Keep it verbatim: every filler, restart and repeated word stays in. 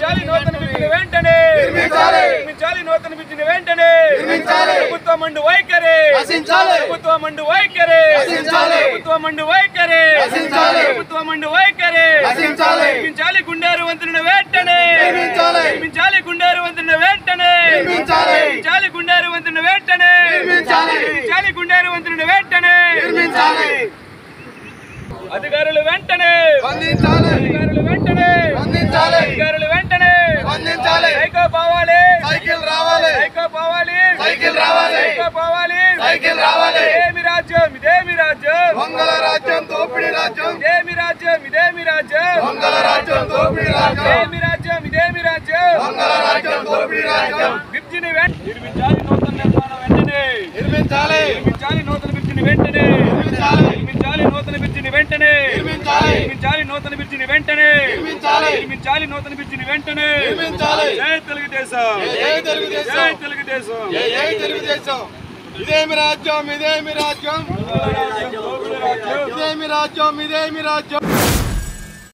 నిర్మించాలి నూతన బ్రిడ్జిని వెంటనే నిర్మించాలి నూతన బ్రిడ్జిని వెంటనే ప్రభుత్వ మండు వైఖరి ప్రభుత్వ మండు వైఖరి ప్రభుత్వ మండు వైఖరి ప్రభుత్వ మండు వైఖరి నిర్మించాలి గుండేరు వంతెనను వెంటనే నిర్మించాలి గుండేరు వంతెనను వెంటనే నిర్మించాలి గుండేరు వంతెనను వెంటనే నిర్మించాలి గుండేరు వంతెనను వెంటనే అధికారులు వెంటనే అధికారులు వెంటనే అధికారులు వెంటనే సైకో పోవాలి సైకిల్ రావాలి సైకో పోవాలి సైకిల్ రావాలి సైకో పోవాలి సైకిల్ రావాలి ఇదేమి రాజ్యం ఇదేమి రాజ్యం మంగళ రాజ్యం దోపిడీ రాజ్యం ఇదేమి రాజ్యం ఇదేమి రాజ్యం మంగళ రాజ్యం దోపిడీ రాజ్యం ఇదేమి రాజ్యం ఇదేమి రాజ్యం మంగళ రాజ్యం దోపిడీ రాజ్యం బ్రిడ్జిని నిర్మించాలి నూతన నిర్మాణం వెంటనే నిర్మించాలి నిర్మించాలి నూతన బ్రిడ్జిని వెంటనే నిర్మించాలి నిర్మించాలి నూతన బ్రిడ్జిని వెంటనే నిర్మించాలి నిర్మించాలి నూతన బ్రిడ్జిని వెంటనే నిర్మించాలి నిర్మించాలి నూతన బ్రిడ్జిని వెంటనే నిర్మించాలి జై తెలుగుదేశం జై తెలుగుదేశం జై తెలుగుదేశం జై తెలుగుదేశం ఇదేమి రాజ్యం ఇదేమి రాజ్యం ఇదేమి రాజ్యం ఇదేమి రాజ్యం